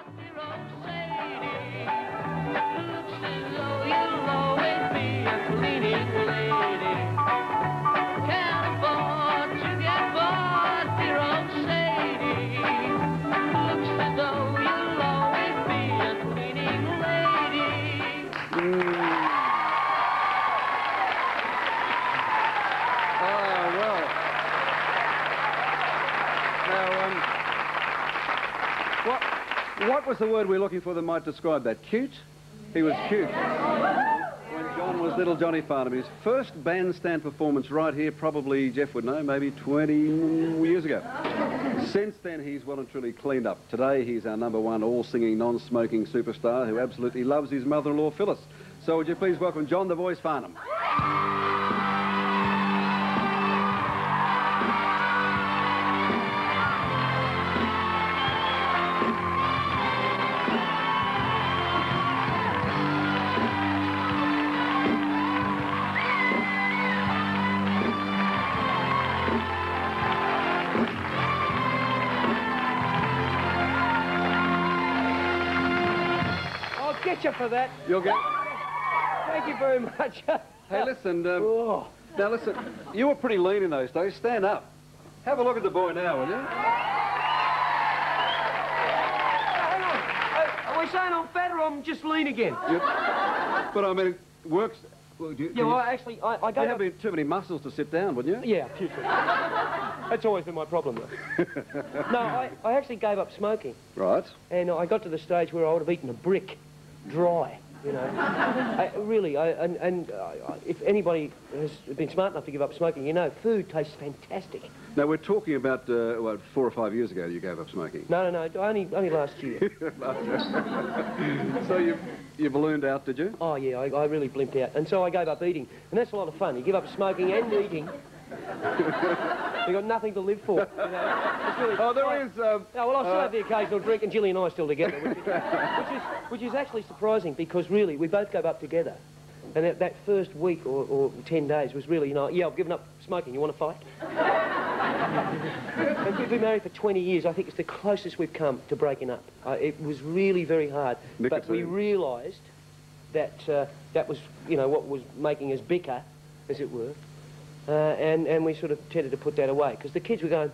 What was the word we're looking for that might describe that? Cute? He was cute. When John was little Johnny Farnham. His first bandstand performance right here, probably, Jeff would know, maybe 20 years ago. Since then, he's well and truly cleaned up. Today, he's our #1 all-singing, non-smoking superstar who absolutely loves his mother-in-law, Phyllis. So would you please welcome John the Voice Farnham. Get you for that. You'll get... Thank you very much. Hey, listen, now listen, you were pretty lean in those days. Stand up. Have a look at the boy now, will you? Hang on. Are we saying I'm fat or I'm just lean again? But I mean, it works... Well, I you have too many muscles to sit down, wouldn't you? Yeah, putrid. That's always been my problem, though. No, I actually gave up smoking. Right. And I got to the stage where I would have eaten a brick dry, you know. If anybody has been smart enough to give up smoking, you know, food tastes fantastic. Now, we're talking about, what, 4 or 5 years ago you gave up smoking? No, only last year. So you ballooned out, did you? Oh, yeah, I really blimped out. And so I gave up eating. And that's a lot of fun. You give up smoking and eating. You've got nothing to live for, you know. It's really, there is... well, I still have the occasional drink, and Jilly and I are still together, which is actually surprising, because really, we both gave up together. And that first week or 10 days was really, you know, yeah, I've given up smoking, you want to fight? And we've been married for 20 years. I think it's the closest we've come to breaking up. It was really very hard. Nicotine. But we realised that that was, you know, what was making us bicker, as it were. And we sort of tended to put that away, because the kids were going...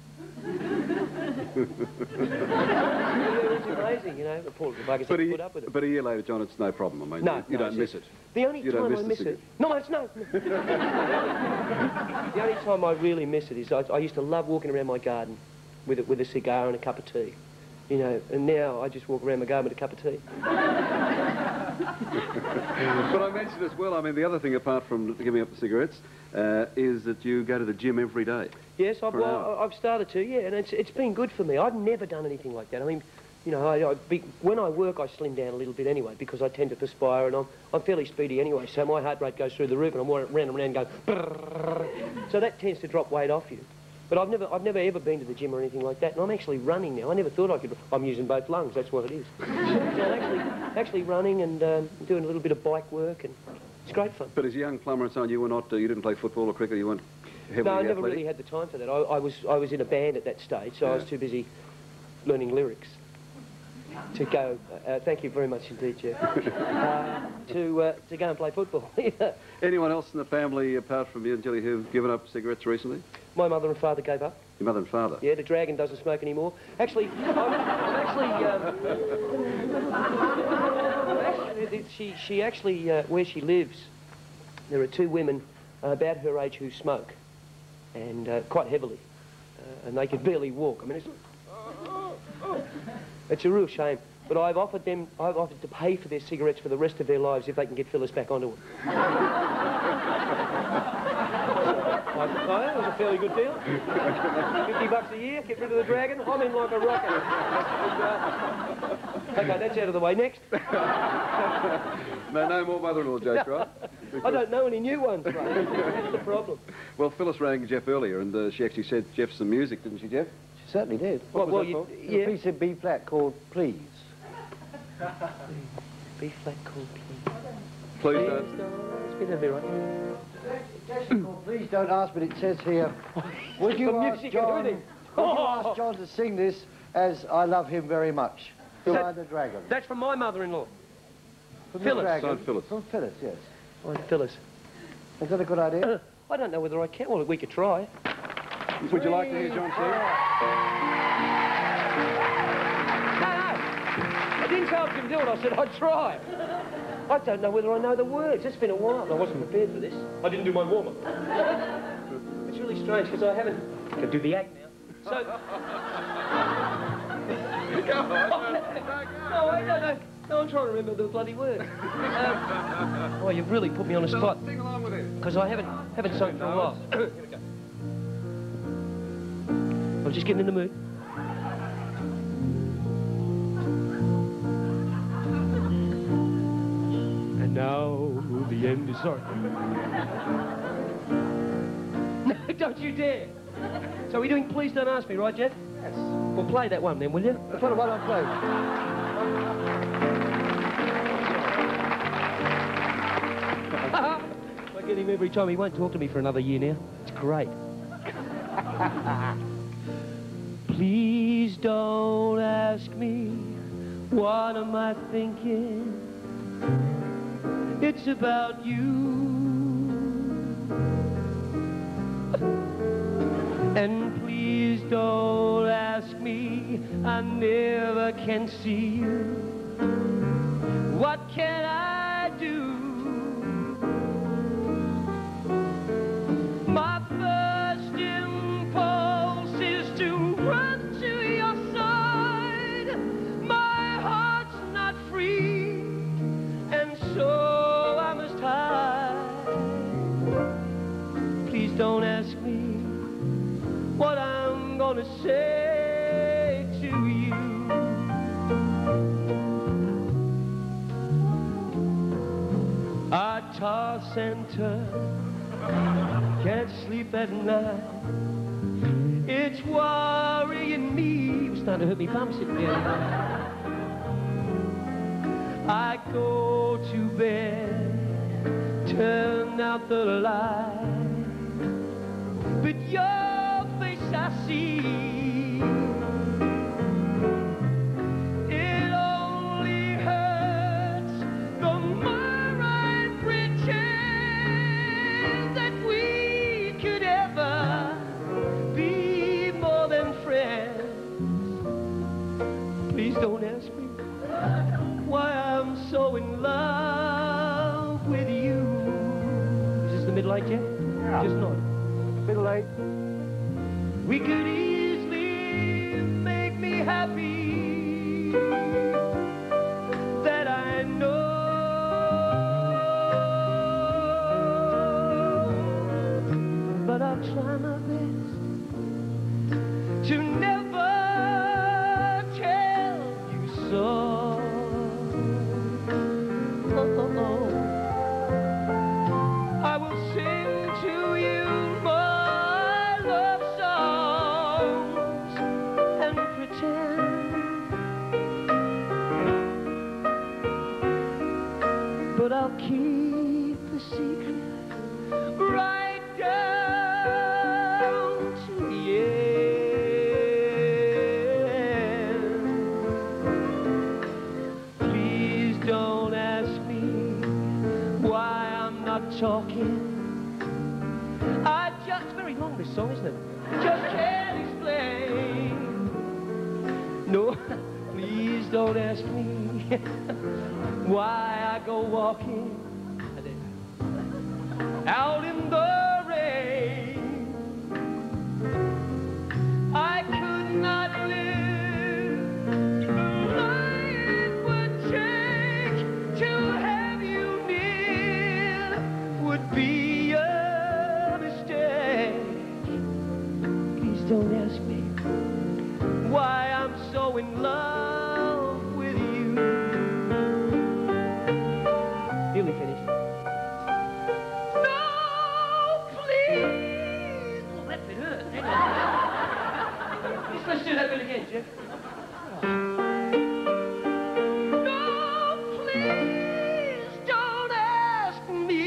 It's amazing, you know, the poor buggers have to put up with it. But a year later, John, it's no problem. I mean, you don't miss it. The only time I miss it... No, it's no. The only time I really miss it is I used to love walking around my garden with a cigar and a cup of tea. You know, and now I just walk around my garden with a cup of tea. But I mentioned as well, I mean, the other thing apart from giving up the cigarettes is that you go to the gym every day. Yes, I've started to, yeah, and it's been good for me. I've never done anything like that. I mean, you know, when I work, I slim down a little bit anyway, because I tend to perspire, and I'm fairly speedy anyway, so my heart rate goes through the roof, and I'm running around going, brrr, so that tends to drop weight off you. But I've never ever been to the gym or anything like that, and I'm actually running now. I never thought I could. I'm using both lungs. That's what it is. So I'm actually running and doing a little bit of bike work, and it's great fun. But as a young plumber and so on, you were not. You didn't play football or cricket. You weren't heavily No, I never athletic? really had the time for that. I was in a band at that stage, so I was too busy learning lyrics to go. Thank you very much indeed, Jeff. To go and play football. Yeah. Anyone else in the family apart from you and Jilly who've given up cigarettes recently? My mother and father gave up. Your mother and father? Yeah, the dragon doesn't smoke anymore. Actually, she actually, where she lives, there are 2 women about her age who smoke, and quite heavily, and they could barely walk. I mean, it's a real shame. But I've offered to pay for their cigarettes for the rest of their lives if they can get Phyllis back onto it. That was a fairly good deal. $50 a year, get rid of the dragon. I'm in like a rocket. Okay, that's out of the way. Next. No more mother-in-law jokes, right? I don't know any new ones, mate. That's the problem. Well, Phyllis rang Jeff earlier, and she actually said Jeff some music, didn't she, Jeff? She certainly did. What was that for? A piece of B flat called Please. B flat called Please. Please don't. It's been a bit right. Please don't ask, but it says here, would you ask John to sing this, as I love him very much? Who are the dragon? That's from my mother-in-law. From Phyllis. the dragon? Son Phyllis. From Phyllis, yes. Oh, Phyllis. Is that a good idea? I don't know whether I can. Well, we could try. Would you like to hear John sing? No, I didn't say I was going to do it. I said I'd try. I don't know whether I know the words. It's been a while. I wasn't prepared for this. I didn't do my warm-up. It's really strange because I haven't... I can do the act now. So... Go on. No, I don't know. No, I'm trying to remember the bloody words. Oh, you've really put me on the spot. Sing along with him. Because I haven't sung for a while. Here we go. I'm just getting in the mood. And now the end is sorry. No, don't you dare. So we're doing Please Don't Ask Me, right, Jeff? Yes. Well, play that one then, will you? That's what I play. I get him every time. He won't talk to me for another year now. It's great. Please don't ask me, what am I thinking? It's about you. And please don't ask me, I never can see you. What can I do? My first impulse is to run to your side. My heart's not free, and so I must hide. Please don't ask me what I'm gonna say to you. I toss and turn, can't sleep at night. It's worrying me. It was starting to hurt me bum sitting there. I go to bed, turn out the light, but your face I see. It only hurts the more I pretend that we could ever be more than friends. Please don't ask me why I'm so in love with you. Is this the middle eight yet? Yeah. Just not. Middle eight. We could easily make me happy, that I know. But I'll try my best to never tell you so. I will sing to you my love songs and pretend, but I'll keep the secret right down to the end. Please don't ask me why I'm not talking. I just, very long this song, isn't it? Just can't explain. No, please don't ask me why I go walking out in the rain. I could not live the life it would take to have you near. Would be a mistake. Please don't ask me why I'm so in love with you. Nearly finished. No, please. Oh, that bit hurt. Let's do that bit again, Jeff. No, please don't ask me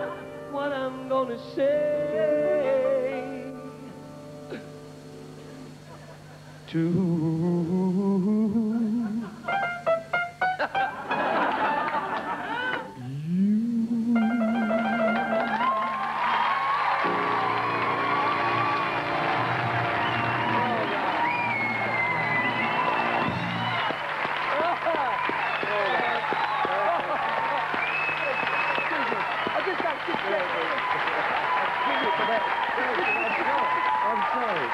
what I'm gonna say I'm sorry.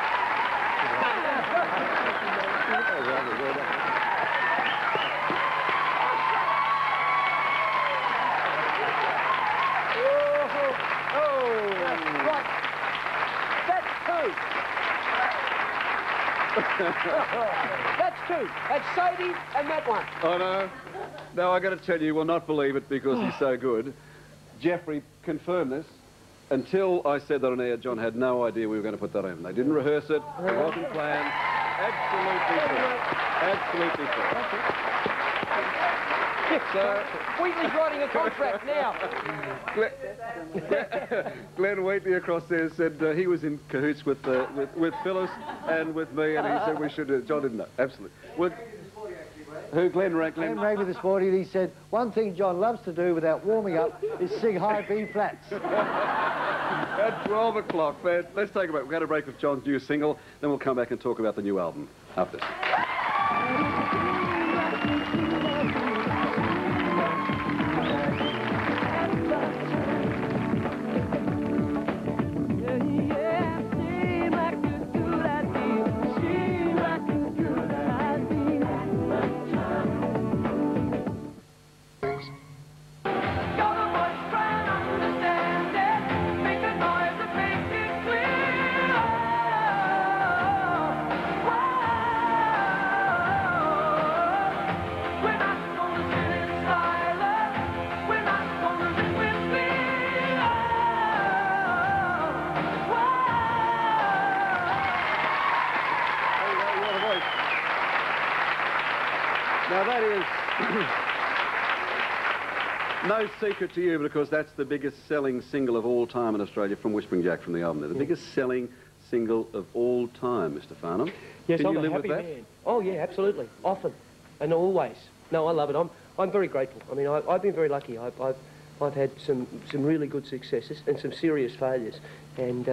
Right. That's two. That's two. That's Sadie and that one. Oh, no. No, I got to tell you, you will not believe it because he's so good. Jeffrey confirmed this. Until I said that on air, John had no idea we were going to put that in. They didn't rehearse it. It wasn't planned. Absolutely true. Absolutely true. So, Wheatley's writing a contract now. Glenn Wheatley across there said he was in cahoots with Phyllis and with me, and he said we should. John didn't know. Absolutely. Who? Glenn Glenn rang me this morning and he said, one thing John loves to do without warming up is sing high B flats. At 12 o'clock, man. Let's take a break. We're going to break with John's new single, then we'll come back and talk about the new album after this. Now that is no secret to you because that's the biggest selling single of all time in Australia from Whispering Jack from the album there. The biggest selling single of all time, Mr. Farnham. Yes, Can I'm you a live happy with that? man. Oh yeah, absolutely. Often. And always. No, I love it. I'm very grateful. I mean, I've been very lucky. I've had some really good successes and some serious failures. And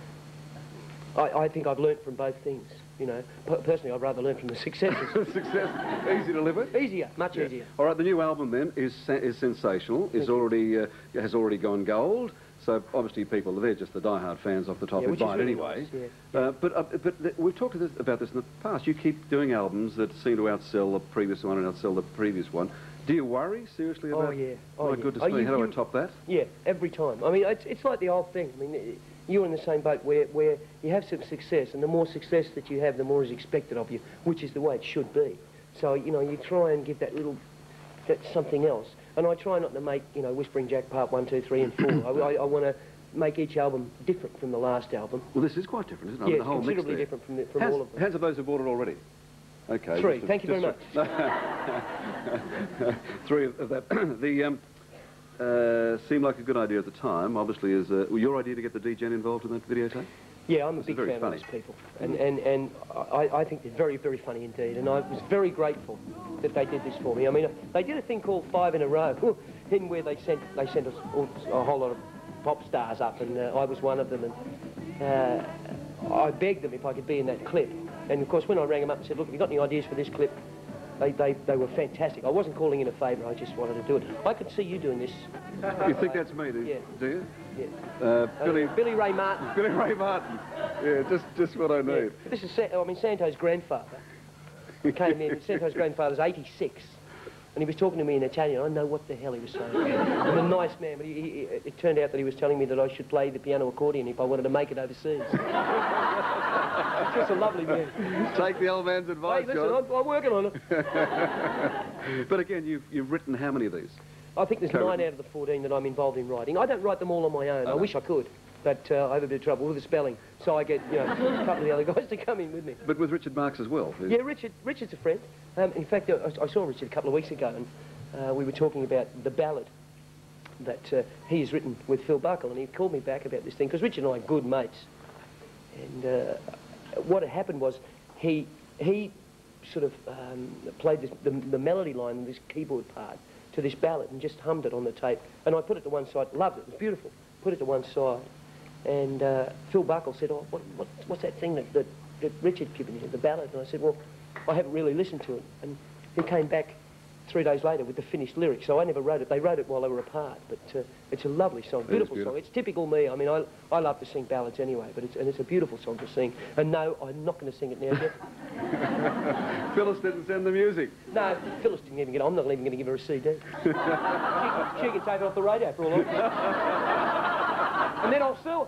I think I've learnt from both things. You know, personally, I'd rather learn from the successes. Success, easy to live with. Easier, much easier. All right, the new album then is sensational. Is already has already gone gold. So obviously people they're just the die-hard fans off the top who buy it anyway. Nice, yeah. But we've talked about this in the past. You keep doing albums that seem to outsell the previous one and outsell the previous one. Do you worry seriously about? Oh yeah. Oh, my goodness me! How do I top that? Yeah, every time. I mean, it's like the old thing. I mean, you're in the same boat where you have some success, and the more success that you have, the more is expected of you, which is the way it should be. So, you know, you try and give that something else. And I try not to make, you know, Whispering Jack Part 1, 2, 3 and 4. I want to make each album different from the last album. Well, this is quite different, isn't it? Yeah, the whole considerably mix different from all of them. Hands of those who bought it already. Okay. 3, thank you very much. 3 of that. Seemed like a good idea at the time. Obviously, is your idea to get the D-Gen involved in that videotape? Yeah, I'm a big fan of those people. And I think they're very, very funny indeed. And I was very grateful that they did this for me. I mean, they did a thing called 5 in a Row, in where they sent us a whole lot of pop stars up, and I was one of them. And I begged them if I could be in that clip. And of course, when I rang them up and said, look, have you got any ideas for this clip? They were fantastic. I wasn't calling in a favour, I just wanted to do it. I could see you doing this. You think that's me, do you? Yeah. Billy Ray Martin. Billy Ray Martin. Yeah, just what I need. Yeah. This is, Santo's grandfather. He came in, Santo's grandfather's 86. And he was talking to me in Italian. I know what the hell he was saying. And a nice man, but it turned out that he was telling me that I should play the piano accordion if I wanted to make it overseas. Just a lovely man. Take the old man's advice, hey, listen, I'm working on it. But again, you've written how many of these? I think there's 9 out of the 14 that I'm involved in writing. I don't write them all on my own. I wish I could. But I have a bit of trouble with the spelling, so I get, you know, a couple of the other guys to come in with me. But with Richard Marks as well? Yeah, Richard's a friend. In fact, I saw Richard a couple of weeks ago, and we were talking about the ballad that he has written with Phil Buckle, and he called me back about this thing, because Richard and I are good mates. And what had happened was he he sort of played the melody line in this keyboard part to this ballad and just hummed it on the tape. And I put it to one side, loved it, it was beautiful. Put it to one side, and Phil Buckle said, "Oh, what's that thing that Richard given you, the ballad?" And I said, "Well, I haven't really listened to it." And he came back 3 days later with the finished lyrics. So I never wrote it. They wrote it while they were apart. But it's a lovely song, beautiful song. It's typical me. I mean, I love to sing ballads anyway, but it's a beautiful song to sing. And no, I'm not going to sing it now, Jeff. Phyllis didn't send the music. No, Phyllis didn't even get it. I'm not even going to give her a CD. she can take it off the radio for all I care. And then I'll sue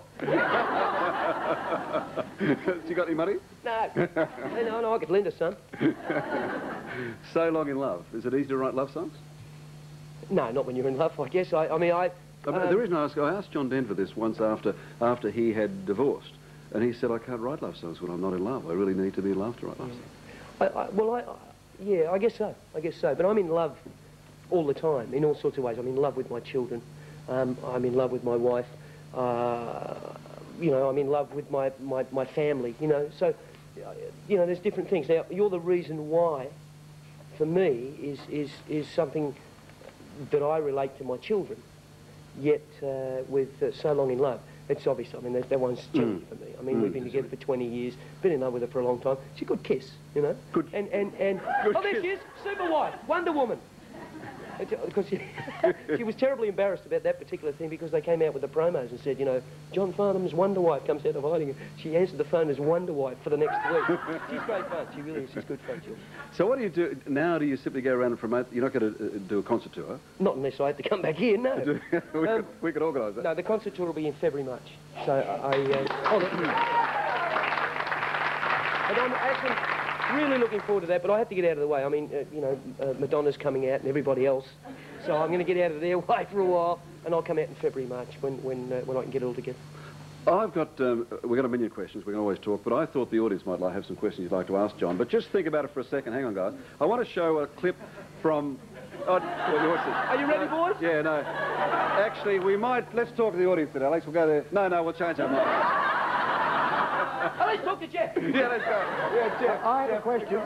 her. You got any money? No. No, I could lend her some. So Long in Love. Is it easy to write love songs? No, not when you're in love, I guess. The reason I asked John Denver this once after he had divorced, and he said, "I can't write love songs when I'm not in love. I really need to be in love to write love songs." Yeah, I guess so. But I'm in love all the time, in all sorts of ways. I'm in love with my children. I'm in love with my wife. You know, I'm in love with my family, you know. So, you know, there's different things. Now, you're the reason why, for me, is something that I relate to my children. Yet, with So Long in Love, it's obvious. I mean, that one's genuine for me. I mean, we've been together for 20 years, been in love with her for a long time. She's a good kiss, you know. Good. And oh, there she is, Super Wife, Wonder Woman. Because she was terribly embarrassed about that particular thing because they came out with the promos and said, you know, John Farnham's Wonder Wife comes out of hiding. She answered the phone as Wonder Wife for the next week. She's great fun. She really is. She's good fun, Jill. So what do you do now? Do you simply go around and promote? You're not going to do a concert tour? Not unless I have to come back here, no. we could organise that. No, the concert tour will be in February, March. So and I'm actually really looking forward to that, but I have to get out of the way. I mean, you know, Madonna's coming out and everybody else, so I'm going to get out of their way for a while, and I'll come out in February, March, when I can get it all together. I've got, we've got a million questions, we can always talk, but I thought the audience might have some questions you'd like to ask John, but just think about it for a second. Hang on, guys. I want to show a clip from... Oh, are you ready, boys? Yeah, no. Actually, we might... Let's talk to the audience then, Alex. We'll go there. No, we'll change our mind. Oh, let's talk to Jeff. Yeah, let's go. Yeah, Jeff. I have a question.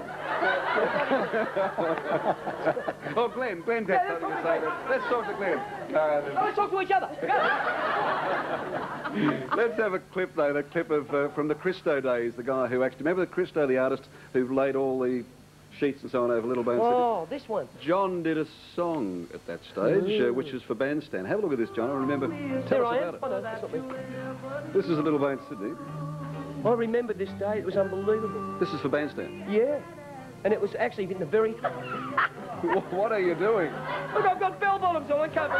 Oh, Glenn has something to say. Let's talk to Glenn. Let's talk to each other. Let's have a clip, though, the clip of from the Christo days, the guy who actually... Remember the Christo, the artist, who laid all the sheets and so on over Little Band City? Oh, this one. John did a song at that stage, which was for Bandstand. Have a look at this, John. I remember. Tell us about it. I know, that's not me. This is a Little Band Sydney. I remember this day. It was unbelievable. This is for Bandstand. Yeah. And it was actually in the very... What are you doing? Look, I've got bell bottoms on. I can't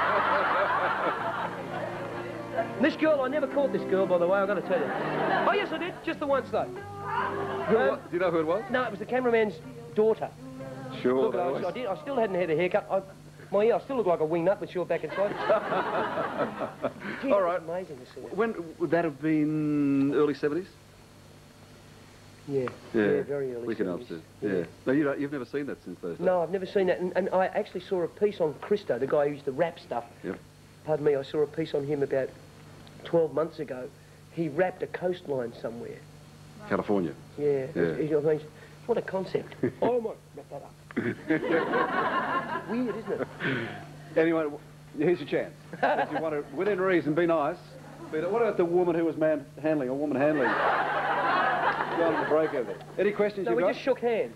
believe it. This girl, I never caught this girl, by the way, I've got to tell you. Oh, yes, I did. Just the once, though. Do you know who it was? No, it was the cameraman's daughter. Sure. Look, I still hadn't had a haircut. My ear, I still look like a wing nut with short back and sides. Gee, all right. Amazing to see it. When would that have been? Early 70s? Yeah. Yeah, very early. We can 70s. upstairs. Yeah. No, you've never seen that since those days? No, I've never seen that. And I actually saw a piece on Christo, the guy who used to rap stuff. Yep. Pardon me, I saw a piece on him about 12 months ago. He rapped a coastline somewhere. California. Yeah. What a concept. Oh, I might wrap that up. Weird, isn't it? Anyway, here's your chance. If you want to, within reason, be nice. But what about the woman who was man-handling, or woman handling? Got the break over there. Any questions no, you've got? We just shook hands.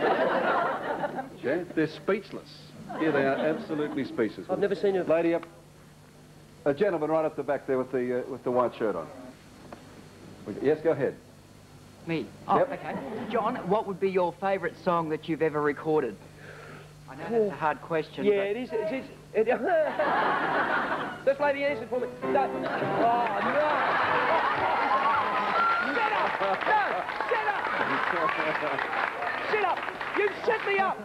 Yeah, they're speechless. Yeah, they are absolutely speechless. I've never seen a... Lady up... A gentleman right up the back there with the white shirt on. Yes, go ahead. Me? Oh, yep. Okay. John, what would be your favourite song that you've ever recorded? I know that's a hard question. Yeah, it is. This lady answered for me. No. Oh, no. Shut up! No! Shut up! Shut up! You set me up!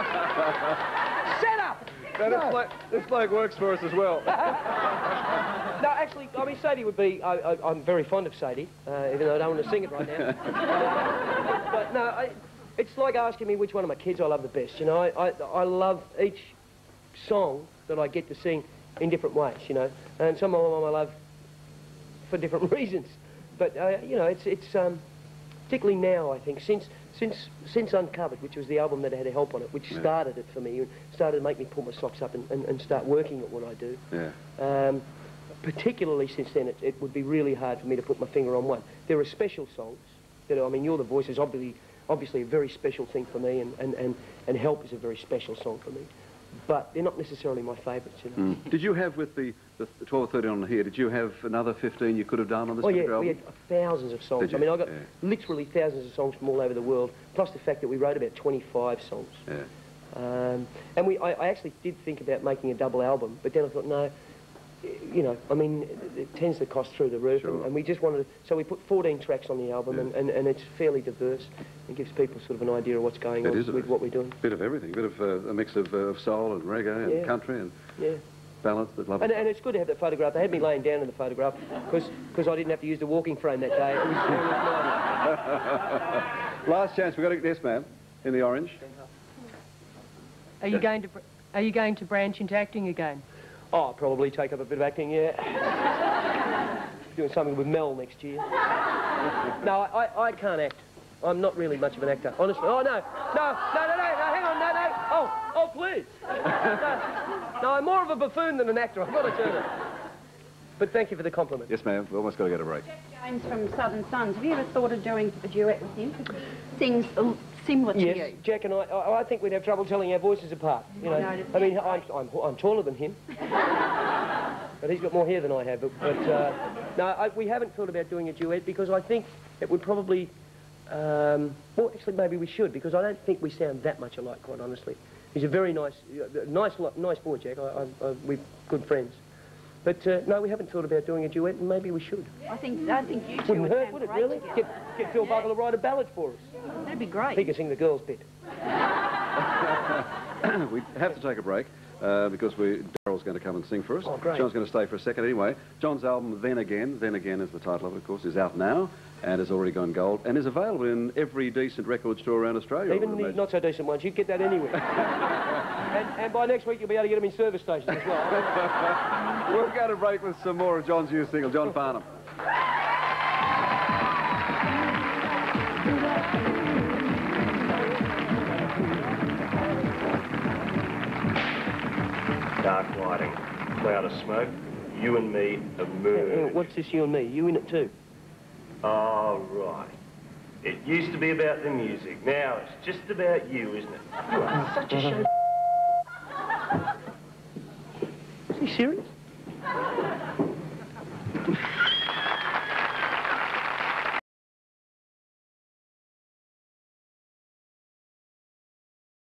Shut up! No, this bloke works for us as well. No, actually, I mean, Sadie would be... I'm very fond of Sadie, even though I don't want to sing it right now. But no, it's like asking me which one of my kids I love the best, you know. I love each song that I get to sing in different ways, you know. And some of them I love for different reasons. But, you know, particularly now, I think, since Uncovered, which was the album that had Help on it, which started it for me, and started to make me pull my socks up and start working at what I do. Yeah. Particularly since then, it would be really hard for me to put my finger on one. There are special songs that, I mean, You're the Voice is obviously a very special thing for me, and Help is a very special song for me. But they're not necessarily my favourites, you know. Did you have, with the 12 or 13 on here, did you have another 15 you could have done on this particular album? We had thousands of songs. I mean, I got literally thousands of songs from all over the world, plus the fact that we wrote about 25 songs. Yeah. And I actually did think about making a double album, but then I thought, no, you know, I mean, it tends to cost through the roof, Sure. and we just wanted to, so we put 14 tracks on the album, and it's fairly diverse. It gives people sort of an idea of what's going on with what we're doing. Bit of everything, bit of a mix of soul and reggae and country and ballads that love. And it's good to have that photograph. They had me laying down in the photograph because I didn't have to use the walking frame that day. It was Last chance, we've got to get this man in the orange. Are you going to branch into acting again? Oh, I'll probably take up a bit of acting, yeah. Doing something with Mel next year. No, I can't act. I'm not really much of an actor, honestly. Oh, no, hang on, no. Oh, please. No, I'm more of a buffoon than an actor, I've got to tell you. But thank you for the compliment. Yes, ma'am, we've almost got to get a break. Jack Jones from Southern Sons, have you ever thought of doing a duet with him? Because he sings similar to yes, you. Jack and I think we'd have trouble telling our voices apart. You know, I mean, I'm taller than him, but he's got more hair than I have. No, we haven't thought about doing a duet because I think it would probably. Well, actually, maybe we should because I don't think we sound that much alike, quite honestly. He's a very nice boy, Jack. We're good friends. But no, we haven't thought about doing a duet, and maybe we should. I think you two Wouldn't hurt, would it, really? Together. Get Phil Buckle to write a ballad for us. That'd be great. He can sing the girls' bit. We have to take a break because Daryl's going to come and sing for us. Oh, great. John's going to stay for a second anyway. John's album, Then Again is the title of it, of course, is out now and has already gone gold and is available in every decent record store around Australia. Even the not-so-decent ones, you get that anywhere. and by next week, you'll be able to get them in service stations as well. We'll go to break with some more of John's new single, John Farnham. Dark lighting, cloud of smoke, you and me, a moon. What's this, you and me? You in it too? Oh, right. It used to be about the music. Now it's just about you, isn't it? You are such a show. Is he serious?